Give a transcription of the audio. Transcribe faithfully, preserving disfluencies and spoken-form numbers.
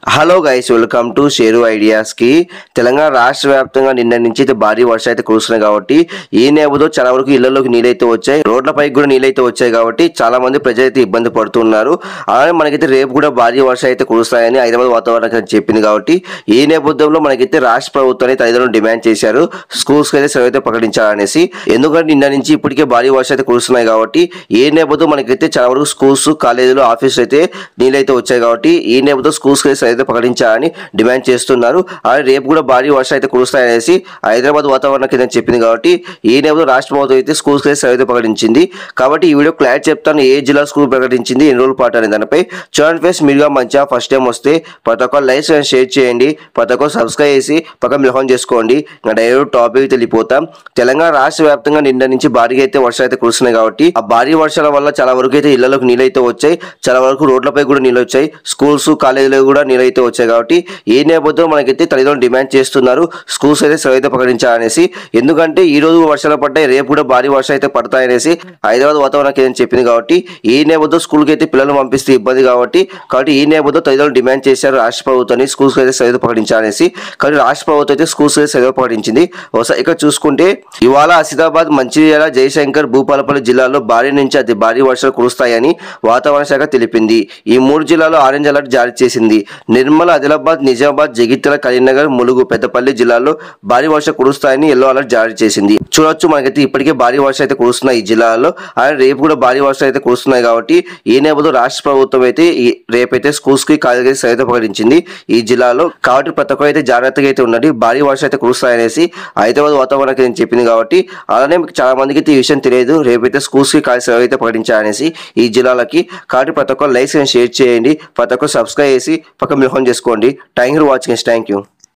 Hello guys, welcome to Sheru ideas కి. తెలంగాణ రాష్ట్ర వ్యాప్తంగా నిన్న నుంచి అయితే భారీ వర్షం అయితే కురుస్తున్నాయి కాబట్టి ఈ నేపథ్యంలో చాలా వరకు ఇళ్లలోకి నీళ్ళైతే వచ్చాయి, రోడ్లపైకి కూడా నీళ్ళైతే వచ్చాయి కాబట్టి చాలా మంది ప్రజలు అయితే ఇబ్బంది పడుతున్నారు. అలానే మనకైతే రేపు కూడా భారీ వర్షం అయితే కురుస్తాయని హైదరాబాద్ వాతావరణ కేంద్రం చెప్పింది కాబట్టి ఈ నేపథ్యంలో మనకైతే రాష్ట్ర ప్రభుత్వాన్ని తల్లిదండ్రులు డిమాండ్ చేశారు స్కూల్స్ కి అయితే సెలవు అయితే ప్రకటించాలనేసి. ఎందుకంటే నిన్న నుంచి ఇప్పటికే భారీ వర్షం అయితే కురుస్తున్నాయి కాబట్టి ఈ నేపథ్యంలో మనకైతే చాలా వరకు స్కూల్స్, కాలేజీలు, ఆఫీసులు అయితే నీళ్ళైతే వచ్చాయి కాబట్టి ఈ నేపథ్యంలో స్కూల్స్ కి అయితే ప్రకటించాలని డిమాండ్ చేస్తున్నారు. అలాగే రేపు కూడా భారీ వర్షాలు అయితే కురుస్తాయనేసి హైదరాబాద్ వాతావరణ కేంద్రం చెప్పింది కాబట్టి ఈ నేపథ్యంలో రాష్ట్ర ప్రభుత్వం అయితే స్కూల్స్ కి సెలవు అయితే ప్రకటించింది. కాబట్టి ఈ వీడియో క్లారిటీ చెప్తాను, ఏ జిల్లా స్కూల్ ప్రకటించింది, ఎన్ని రోజుల పాటు అనే దానిపై. చూడండి ఫ్రెండ్స్, మీరుగా మంచిగా ఫస్ట్ టైం వస్తే ప్రతి ఒక్క లైక్ అండ్ షేర్ చేయండి, ప్రతి ఒక్క సబ్స్క్రైబ్ చేసి పక్కన మిలహం చేసుకోండి. ఇంకా డైరెక్ట్ టాపిక్ వెళ్ళిపోతాం. తెలంగాణ రాష్ట్ర వ్యాప్తంగా నిన్న నుంచి భారీగా అయితే వర్షాలు అయితే కురుస్తున్నాయి కాబట్టి ఆ భారీ వర్షాల వల్ల చాలా వరకు అయితే ఇళ్లలోకి నీళ్ళు అయితే వచ్చాయి, చాలా వరకు రోడ్లపై కూడా నీళ్ళు వచ్చాయి, స్కూల్స్, కాలేజీలో కూడా నీళ్ళు అయితే వచ్చాయి. కాబట్టి ఈ నేపథ్యంలో మనకైతే తల్లిదండ్రులు డిమాండ్ చేస్తున్నారు స్కూల్స్ అయితే సెలవు అయితే ప్రకటించాలనేసి. ఎందుకంటే ఈ రోజు వర్షాలు పడ్డాయి, రేపు కూడా భారీ వర్షాలు అయితే పడతాయనేసి హైదరాబాద్ వాతావరణ కేంద్రం చెప్పింది కాబట్టి ఈ నేపథ్యంలో స్కూల్కి అయితే పిల్లలు పంపిస్తే ఇబ్బంది కాబట్టి కాబట్టి ఈ నేపథ్యంలో తల్లిదండ్రులు డిమాండ్ చేశారు రాష్ట్ర ప్రభుత్వాన్ని స్కూల్స్ అయితే సెలవు ప్రకటించాలనేసి. కానీ రాష్ట్ర ప్రభుత్వం అయితే స్కూల్స్ అయితే సెలవు ప్రకటించింది. ఒకసారి ఇక్కడ చూసుకుంటే ఇవాళ ఆసిఫాబాద్, మంచిర్యాల, జయశంకర్, భూపాలపల్లి జిల్లాల్లో భారీ నుంచి అతి భారీ వర్షాలు కురుస్తాయని వాతావరణ శాఖ తెలిపింది. ఈ మూడు జిల్లాల్లో ఆరెంజ్ అలర్ట్ జారీ చేసింది. నిర్మల్, ఆదిలాబాద్, నిజామాబాద్, జగిత్యాల, కరీంనగర్, ములుగు, పెద్దపల్లి జిల్లాల్లో భారీ వర్షం కురుస్తాయని ఎల్లో అలర్ట్ జారీ చేసింది. చూడొచ్చు, మనకైతే ఇప్పటికే భారీ వర్షం అయితే కురుస్తున్నాయి ఈ జిల్లాల్లో. అలాగే రేపు కూడా భారీ వర్షాలు అయితే కురుస్తున్నాయి కాబట్టి ఈ నేపథ్యంలో రాష్ట్ర ప్రభుత్వం అయితే రేపైతే స్కూల్స్ కి, కాలేజీకి సెలవు ప్రకటించింది ఈ జిల్లాలో. కాబట్టి ప్రతి ఒక్కరు అయితే జాగ్రత్తగా అయితే ఉండండి, భారీ వర్షం అయితే కురుస్తాయనేసి హైదరాబాద్ వాతావరణ కేంద్రం చెప్పింది కాబట్టి. అలానే చాలా మందికి అయితే ఈ విషయం తెలియదు, రేపైతే స్కూల్స్ కి, కాలేజీ సెలవు అయితే ప్రకటించాలనేసి ఈ జిల్లాలకి. కాబట్టి ప్రతి ఒక్కరు లైక్స్ అండ్ షేర్ చేయండి, ప్రతి ఒక్కరు సబ్స్క్రైబ్ చేసి పక్కన మిలహం చేసుకోండి. Thank you for watching. Thank you.